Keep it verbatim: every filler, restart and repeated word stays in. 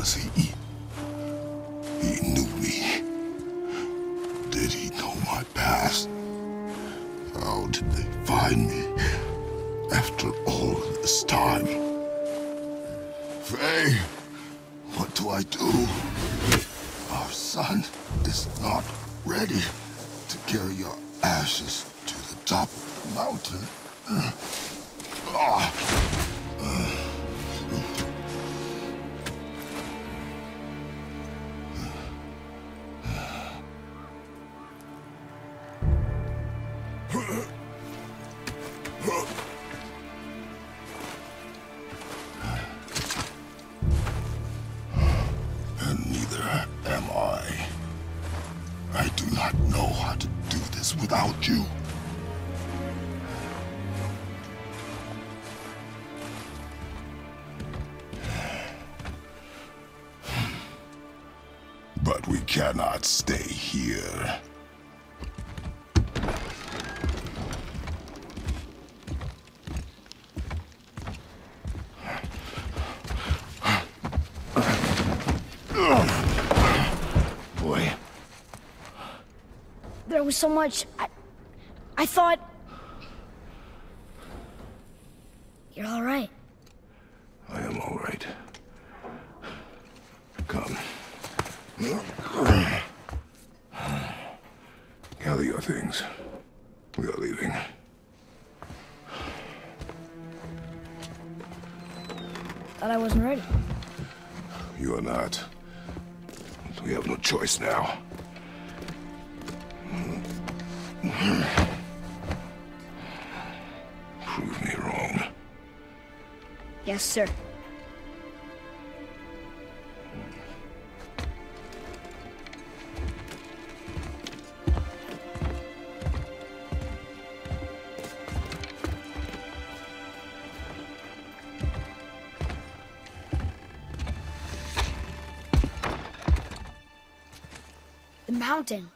was he? He knew me. Did he know my past? How did they find me after all this time? Faye, what do I do? Our son is not ready to carry your ashes to the top of the mountain. Ah. And neither am I. I do not know how to do this without you. But we cannot stay here. Boy. There was so much. I, I thought... You're all right. I am all right. Come. Gather your things. We are leaving. Thought I wasn't ready. You are not. We have no choice now. Prove me wrong. Yes, sir. The mountain.